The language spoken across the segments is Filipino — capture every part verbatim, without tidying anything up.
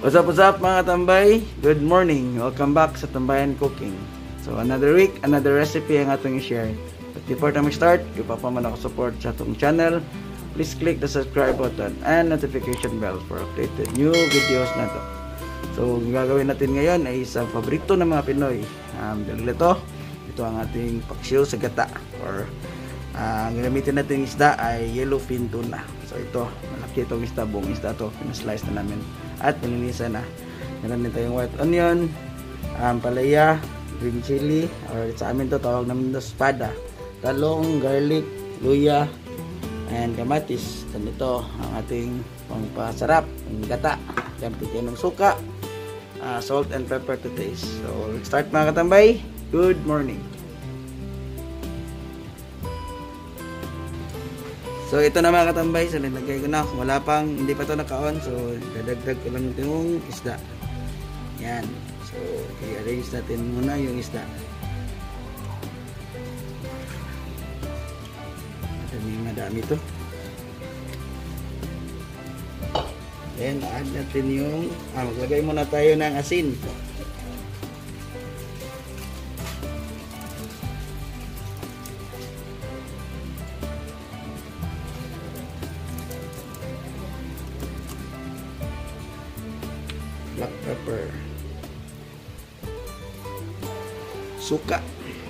What's up, what's up mga tambay? Good morning. Welcome back sa Tambayan Cooking. So another week, another recipe ang atong i-share. But before na mag-start, if pa man ako support sa atong channel, please click the subscribe button and notification bell for updated new videos na to. So ang gagawin natin ngayon ay isang paborito ng mga Pinoy. Um, dahil ito, ito ang ating paksiw sa gata. Or uh, ang gagamitin natin isda ay yellowfin tuna. So ito, malaki itong isda, buong isda to. Pinaslice na namin at nilinisan na. Meron din tayong white onion, um, palaya, green chili, or sa amin to tawag namin to espada, talong, garlic, luya, and kamatis. Dan ito ang ating pangpasarap, ang gata. Gamit tayo ng suka, uh, salt and pepper to taste. So let's start mga katambay. Good morning. So ito na mga katambay, so nilagay ko na, wala pang, hindi pa ito naka-on, so dadagdag ko lang yung isda. Yan, so i-arrange natin muna yung isda. Madami madami ito. Then add natin yung, ah, maglagay muna tayo ng asin. Black pepper, suka,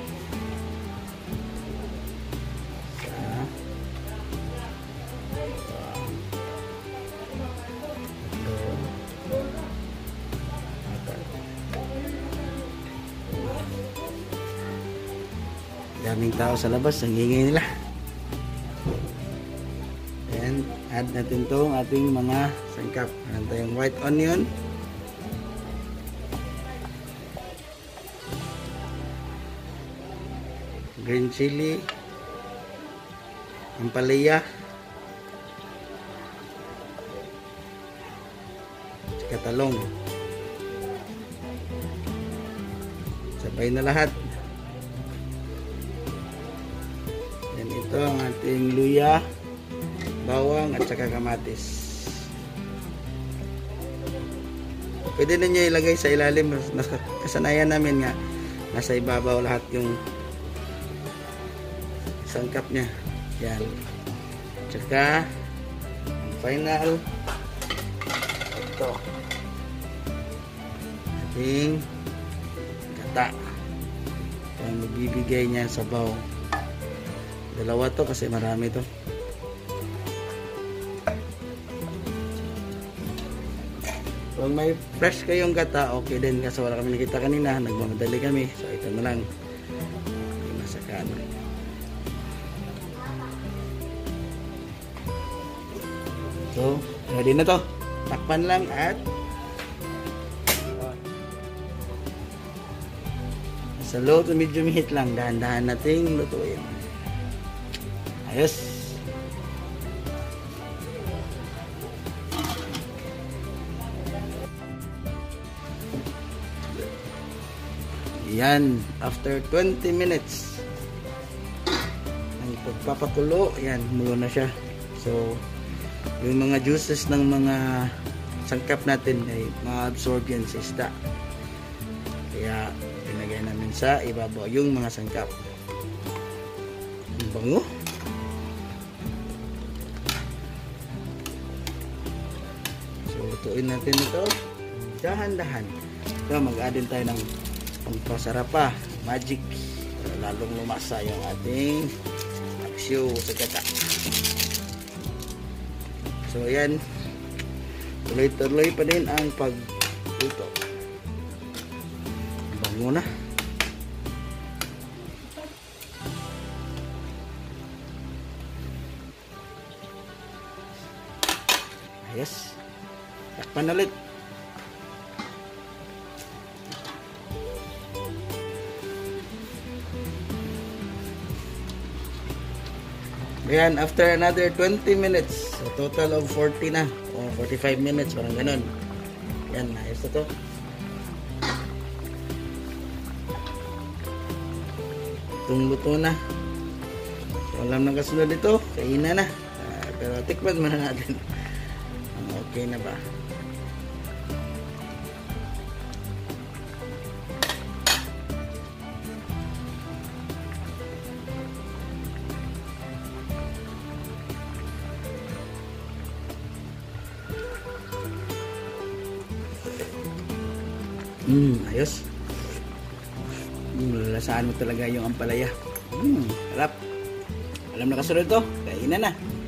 daming tao sa labas, ang ingay nila. And add natin itong ating mga sangkap. Meron tayong white onion, green chili, ampalaya, saka talong. Sabay na lahat. Yan, ito ang ating luya, bawang at saka kamatis. Pwede na nyo ilagay sa ilalim. Kasanayan namin nga nasa ibabaw lahat yung sangkap niya. Yan. Tsaka final, ito ating gata. Ito ang magbibigay niya sa sabaw. Dalawa to kasi marami to. Kung may fresh kayong gata, okay din. Kasi wala kami nakita kanina, nagmamadali kami, so ito na lang masakan. So, ready na to. Takpan lang at sa low to medium heat lang. Dahan-dahan nating lutuin. Ayos. Yan. After twenty minutes ang pagpapakulo, yan, mulo na siya. So, yung mga juices ng mga sangkap natin ay ma-absorb yan sa isda. Kaya pinagay namin sa ibabaw yung mga sangkap. Ang bango. So lutuin natin ito dahan-dahan. So mag-add din tayo ng pangpasarap pa, magic, para lalong lumasa yung ating paksiw sa gata. So ayan, tuloy-tuloy pa din ang pagluto. Bango na. Ayos. Takpan ulit. Ayan, after another twenty minutes, a total of forty na, o forty-five minutes, parang ganun. Ayan, ayos na to. Itong luto na. So, alam ng kasunod ito, kainan na. Uh, pero tikman muna natin. Okay na ba? Mm, ayos. Mm, lalasahan mo talaga yung ampalaya. Mm, harap. Alam na kasunod to, kainan na.